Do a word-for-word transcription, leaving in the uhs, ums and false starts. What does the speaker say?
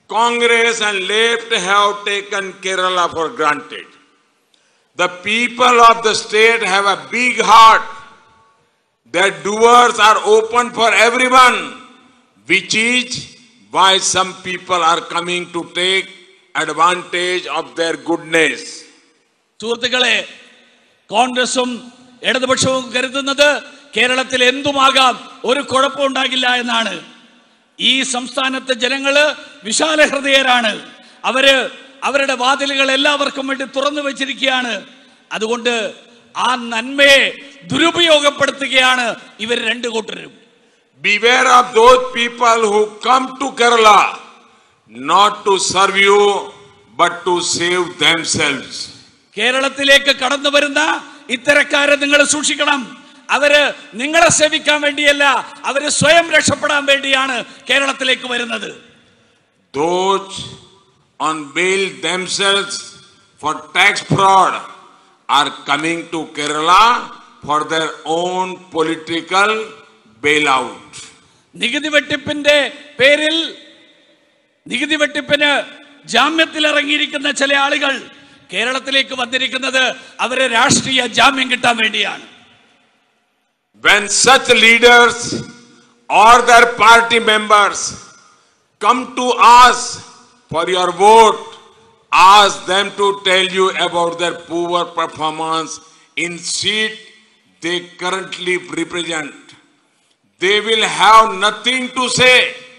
Congress and left have taken Kerala for granted. The people of the state have a big heart. Their doors are open for everyone, which is why some people are coming to take advantage of their goodness. സുഹൃത്തുക്കളെ, കോൺഗ്രസും ഇടതുപക്ഷവും കരുതുന്നത് കേരളത്തിൽ എന്തുമാകാം, ഒരു കുഴപ്പം ഉണ്ടാകില്ല എന്നാണ്. ഈ സംസ്ഥാനത്തെ ജനങ്ങള് വിശാല ഹൃദയരാണ്. അവര് അവരുടെ വാതിലുകൾ എല്ലാവർക്കും വേണ്ടി തുറന്നു വെച്ചിരിക്കുകയാണ്. അതുകൊണ്ട് ആ നന്മയെ ദുരുപയോഗപ്പെടുത്തുകയാണ് ഇവർ രണ്ടു കൂട്ടരും. Beware of those people who come to Kerala not to serve you but to save themselves. കേരളത്തിലേക്ക് കടന്നു വരുന്ന ഇത്തരക്കാരെ നിങ്ങൾ സൂക്ഷിക്കണം. അവര് നിങ്ങളെ സേവിക്കാൻ വേണ്ടിയല്ല, അവര് സ്വയം രക്ഷപ്പെടാൻ വേണ്ടിയാണ് കേരളത്തിലേക്ക് വരുന്നത്. Those on bail themselves for tax fraud are coming to Kerala for their own political bailout. നികുതി വെട്ടിപ്പിന്റെ പേരിൽ നികുതി വെട്ടിപ്പിന് ജാമ്യത്തിൽ ഇറങ്ങിയിരിക്കുന്ന ചില ആളുകൾ കേരളത്തിലേക്ക് വന്നിരിക്കുന്നത് അവരെ രാഷ്ട്രീയ ജാമ്യം കിട്ടാൻ വേണ്ടിയാണ്. When such leaders or their party members come to us for your vote, ask them to tell you about their poor performance in seat they currently represent. They will have nothing to say.